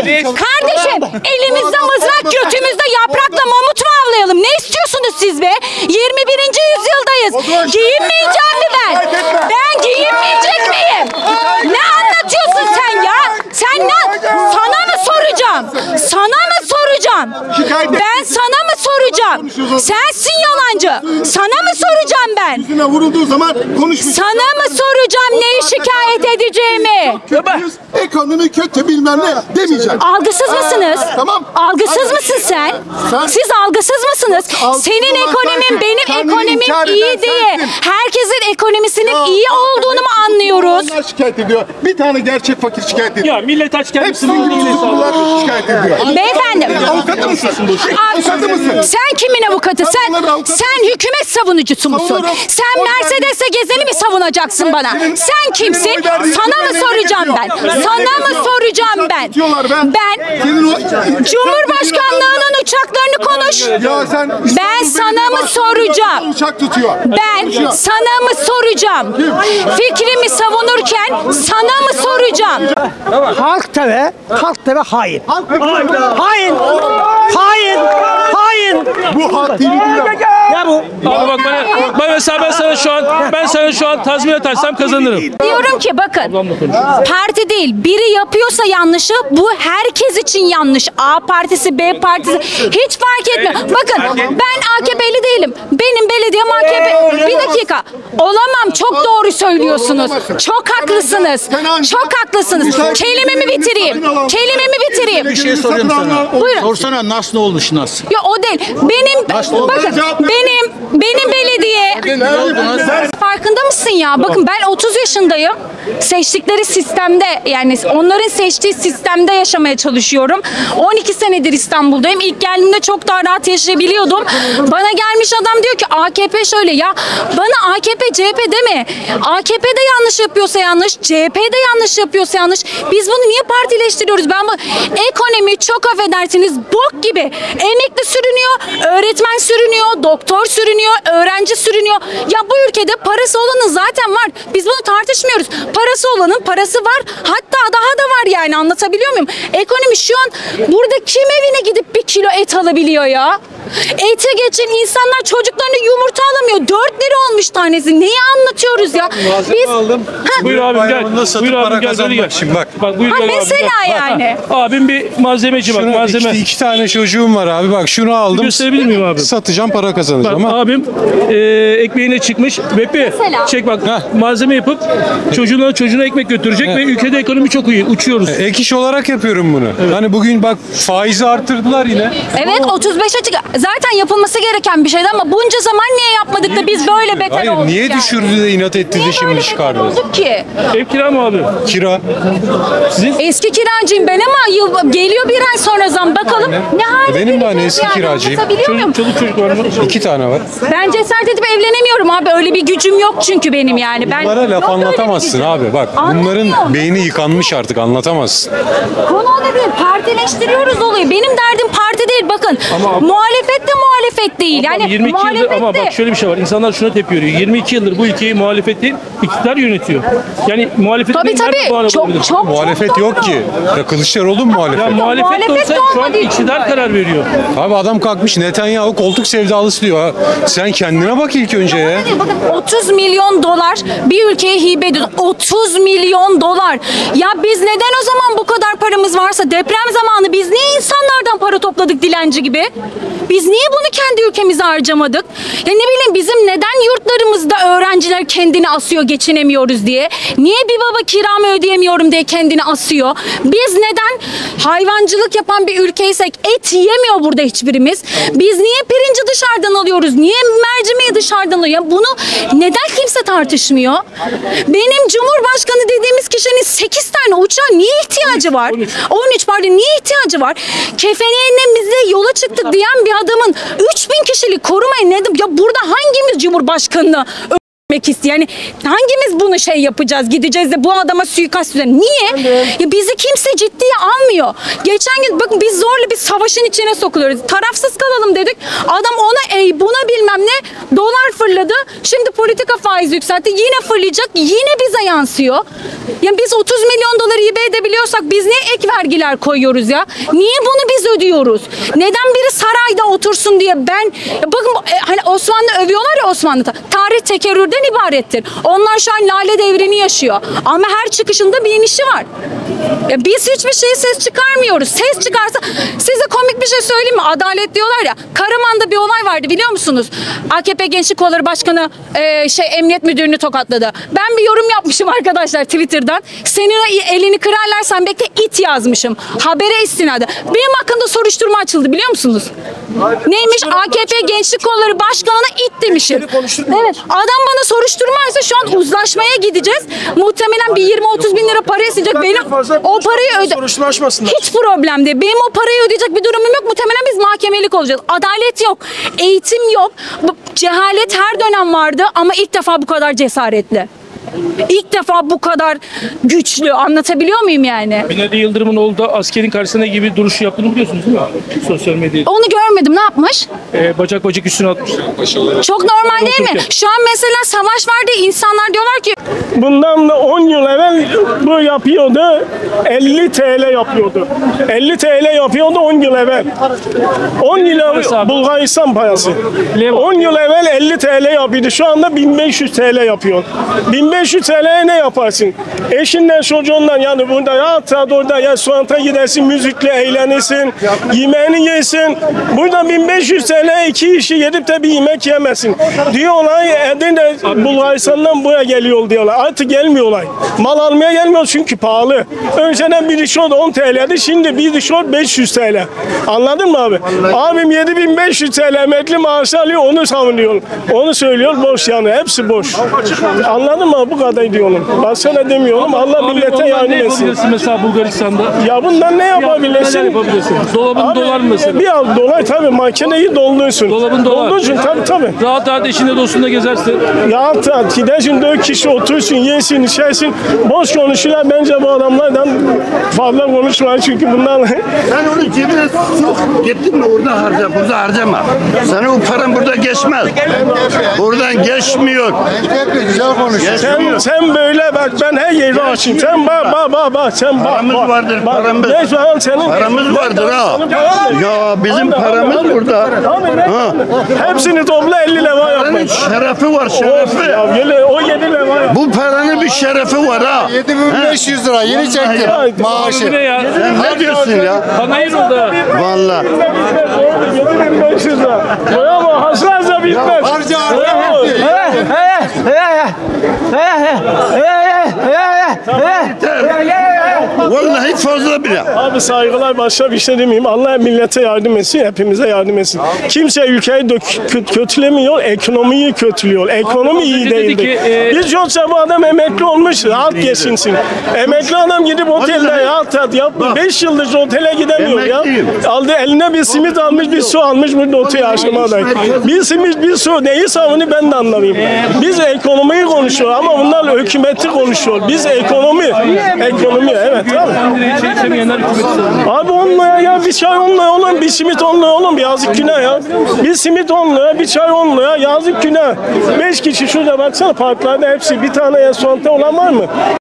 Kardeşim elimizde mızrak, götümüzde yaprakla mamut mu avlayalım? Ne istiyorsunuz siz be? 21. yüzyıldayız. Giyinmeyeceğim mi ben? Ben giyinmeyecek miyim? Ne anlatıyorsun sen ya? Sen ne? Sana mı soracağım? Sana mı soracağım? Ben sana mı soracağım? Sensin yalancı. Sana mı soracağım ben? Yüzüne vurulduğu zaman konuşmayacağım. Sana mı soracağım neyi şikayet edeceğimi? Ekonomi kötü bilmem ne demeyeceğim. Algısız mısınız? Tamam. Algısız mısın sen? Siz algısız mısınız? Senin ekonomin benim ekonomim iyi diye. Herkesin ekonomisinin iyi olduğunu mu anlıyoruz? Onlar şikayet ediyor. Bir tane gerçek fakir şikayet ediyor. Ya millet aç kendisi. Hepsi şikayet ediyor. Beyefendi. Avukatı mısın? Avukatı mısın? Sen kimin avukatı? Sen hükümet savunucusu musun? Sen Mercedes'e gezeni mi savunacaksın bana? Sen kimsin? Sana mı soracağım ben? Sana mı soracağım ben? Ben Cumhurbaşkanlığının uçaklarını konuş. Ben sana mı soracağım? Uçak tutuyor. Ben sana mı soracağım? Fikrimi savunurken sana mı soracağım? Halk TV hain. Hain. Hain. Hain. Bu halk değil mi? Ya bu. Abi bak ben mesela ben sana şu an tazminat açsam kazanırım. Diyorum ki bakın, parti değil, biri yapıyorsa yanlışı bu herkes için yanlış. A partisi, B partisi hiç fark etmiyor. Bakın ben AKP'li değilim. Benim belediyem AKP. Bir dakika. Olamam. Çok doğru söylüyorsunuz. Çok haklısınız. Çok haklısınız. Kelimemi bitireyim. Bir şey soruyorum sana. Buyurun. Sorsana nasıl olmuş nasıl? Ya o değil. Benim belediye. Farkında mısın ya? Bakın ben 30 yaşındayım. Seçtikleri sistemde, yani onların seçtiği sistemde yaşamaya çalışıyorum. 12 senedir İstanbul'dayım. İlk geldiğimde çok daha rahat yaşayabiliyordum. Bana gelmiş adam diyor ki AKP şöyle ya. Bana AKP, CHP deme. AKP de yanlış yapıyorsa yanlış, CHP de yanlış yapıyorsa yanlış. Biz bunu niye partileştiriyoruz? Ekonomi çok affedersiniz bok gibi. Emekli sürünüyor, öğretmen sürünüyor, doktor sürünüyor, öğrenci sürünüyor. Ya bu ülkede parası olanın zaten var. Biz bunu tartışmıyoruz. Parası olanın parası var. Hatta daha da var yani, anlatabiliyor muyum? Ekonomi şu an burada kim evine gidip 1 kilo et alabiliyor ya? Ete geçin insanlar çocuklarına yumurta alamıyor. 4 lira olmuş tanesi. Neyi anlatıyoruz ya? Biz aldım. Buyur abim gel. Buyur abim gel. Gel. Şimdi bak. Buyur ha, gel mesela abi, yani. Abim bir malzemeci bak, malzeme. İki tane çocuğum var abi, bak şunu aldım. Gösterebilir miyim abi? Satacağım, para kazanacağım. Bak abim ekmeğine çıkmış. Bepi çek bak, malzeme yapıp çocuğuna ekmek götürecek ve ülkede ekonomi çok iyi. Uçuyoruz. Ek iş olarak yapıyorum bunu. Hani bugün bak faizi arttırdılar yine. Evet 35 açık. Zaten yapılması gereken bir şeydi ama bunca zaman niye yapmadık da biz böyle beter Hayır, olduk niye yani? düşürdü de inat etti de şimdi çıkardı? Olduk ki. Ev kira mı abi? Kira. Eski kiracıyım ben ama geliyor bir ay sonra zam, bakalım ne hale Benim de hani geleceğiz eski kiracıyım. Anlatabiliyor muyum? Çoluk çocuk var mı? 2 tane var. Ben cesaret edip evlenemiyorum abi, öyle bir gücüm yok çünkü benim yani. Bunlara laf yok öyle bir anlatamazsın gücüm. abi, bak. Anlamıyorum. Bunların beyni yıkanmış artık, anlatamazsın. Konu o değil, partileştiriyoruz olayı. Benim derdim parti değil, bakın. Muhalefet de muhalefet değil. Yani 22 yıldır muhalefet ama de... bak şöyle bir şey var. İnsanlar şuna tepki veriyor. 22 yıldır bu ülkeyi muhalefet değil, iktidar yönetiyor. Yani muhalefet Tabii çok Muhalefet yok ki. Ya Kılıçdaroğlu mu muhalefet? Ya muhalefet Muhalefet olsa de şu an olmadığı için iktidar karar veriyor. Abi adam kalkmış Netanyahu koltuk sevdalısı diyor. Ha. Sen kendine bak ilk önce ya. Bakın 30 milyon dolar bir ülkeye hibe ediyoruz. 30 milyon dolar. Ya biz neden o zaman bu kadar paramız varsa deprem zamanı biz niye insanlardan para topladık dilenci gibi? Biz niye bunu kendi ülkemize harcamadık? Ya ne bileyim, bizim neden yurtlarımızda öğrenciler kendini asıyor geçinemiyoruz diye? Niye bir baba kiramı ödeyemiyorum diye kendini asıyor? Biz neden hayvancılık yapan bir ülkeysek et yiyemiyor burada hiçbirimiz? Biz niye pirinci dışarıdan alıyoruz? Niye mercimeği dışarıdan alıyor? Bunu neden kimse tartışmıyor? Benim Cumhurbaşkanı dediğimiz kişinin 8 tane uçağa niye ihtiyacı var? 13 pardon, niye ihtiyacı var? Kefeneğimizle yola çıktık diyen bir adamın 3000 kişilik korumaya ne? Ya burada hangimiz Cumhurbaşkanını etmek istiyor. Yani hangimiz bunu şey yapacağız? Gideceğiz de bu adama suikast düzenli. Niye? Ya bizi kimse ciddiye almıyor. Geçen gün bakın biz zorla bir savaşın içine sokuluyoruz. Tarafsız kalalım dedik. Adam ona buna bilmem ne dolar fırladı. Şimdi politika faizi yükseltti. Yine fırlayacak. Yine bize yansıyor. Ya biz 30 milyon doları hibe edebiliyorsak biz niye ek vergiler koyuyoruz ya? Niye bunu biz ödüyoruz? Neden biri sarayda otursun diye bakın hani Osmanlı övüyorlar ya Osmanlı'da. Tarih tekerrürden ibarettir. Onlar şu an lale devrini yaşıyor. Ama her çıkışında bir inişi var. Ya biz hiçbir şeye ses çıkarmıyoruz. Ses çıkarsa size komik bir şey söyleyeyim mi? Adalet diyorlar ya. Karaman'da bir olay vardı biliyor musunuz? AKP Gençlik Kolları Başkanı emniyet müdürünü tokatladı. Ben bir yorum yapmışım arkadaşlar Twitter'dan. Senin elini kırarlarsan bekle it yazmışım. Habere istinaden. Benim hakkında soruşturma açıldı biliyor musunuz? Neymiş? AKP Gençlik Kolları Başkanı'na it demişim. Evet. Adam bana soruşturma açsa şu an uzlaşmaya gideceğiz. Muhtemelen bir 20-30 bin lira para isteyecek. Benim o parayı hiç problem değil. Benim o parayı ödeyecek bir durumum yok. Muhtemelen biz mahkemelik olacağız. Adalet yok. Eğitim yok. Cehalet her dönem vardı ama ilk defa bu kadar cesaretli. İlk defa bu kadar güçlü. Anlatabiliyor muyum yani? Binali Yıldırım'ın oğlu da askerin karşısına gibi duruşu yaptığını biliyorsunuz değil mi? Sosyal medyada. Onu görmedim. Ne yapmış? Bacak bacak üstüne atmış. Çok normal değil mi? Şu an mesela savaş var diye insanlar diyorlar ki Bundan da 10 yıl evvel bu yapıyordu. 50 TL yapıyordu. 50 TL yapıyordu 10 yıl evvel. 10 yıl evvel Bulgaristan parası. 10 yıl evvel 50 TL yapıyordu. Şu anda 1500 TL yapıyor. 1500 TL'ye ne yaparsın? Eşinden çocuğundan yani burada ya orada ya restoranta gidersin, müzikle eğlenirsin, yemeğini yersin. Burada 1500 TL 2 işi yedip de bir yemek yemezsin. Diyorlar Edirne Bulgaristan'dan buraya geliyor diyorlar. Artık gelmiyorlar. Mal almaya gelmiyor çünkü pahalı. Önceden bir tişört 10 TL'di. Şimdi bir tişört 500 TL. Anladın mı abi? Abim 7500 TL emekli maaşı alıyor onu savunuyor. Onu söylüyor boş yani. Hepsi boş. Anladın mı? Bu kadar diyorum. Ben sana demiyorum. Allah millete yardım etsin. Yapabilirsin mesela Bulgaristan'da. Ya bundan ne yapabilirsin? Yapabilirsin. Dolabın dolar mı mesela? Bir al dolar tabii makineyi doldursun. Dolabın dolar. Doldursun tabii. Rahat rahat eşinde dostunda gezersin. Rahat rahat gidersin 4 kişi otursun yesin içersin. Boş konuşuyorlar bence bu adamlardan fazla konuşmayın çünkü bunlar Sen onu cebine sok. Gittin mi orada harca, burada harcama. Senin o paran burada geçmez. Buradan geçmiyor. Güzel konuşuyor. sen böyle bak ben her yeri açayım. Sen bak sen bak. Paramız vardır, paramız. Ne şu an senin? Paramız vardır ha. Ya bizim paramız burada. Ha. Hepsini topla 50 leva Paranın yapma. şerefi var, şerefi. Ya o 7 leva yap. Bu paranın bir şerefi var ha. 7500 lira yeni çektim maaşı. Ne ya? Sen ne diyorsun ya? Panayır oldu. Vallahi. 7500 lira. Bravo hasrazla bitmez. Harca Bravo. Vallahi fazla bile. Abi saygılar başka bir şey demeyeyim. Allah millete yardım etsin, hepimize yardım etsin. Kimse ülkeyi kötülemiyor, ekonomiyi kötülüyor. Ekonomi iyi dedi değildi. ki, Biz yoksa bu adam emekli olmuş, rahat geçinsin. Emekli adam gidip otelde rahat yaptı. 5 yıldır otele gidemiyor ya. Emekliyim. Aldı eline bir simit almış, bir su almış, burada oturuyor aşamadayım. Bir simit, bir su neyi savunuyor ben de anlamayayım. Biz ekonomiyi konuşuyor ama bunlar hükümeti konuşuyor. Biz ekonomi evet abi. Çekemeyenler hükümeti savunuyor. Abi 10 lira ya bir çay 10 lira oğlum bir simit 10 lira oğlum yazık günah ya. Bir simit 10 lira bir çay 10 lira yazık günah. 5 kişi şurada baksana parklarda hepsi bir tane restoranda olan var mı?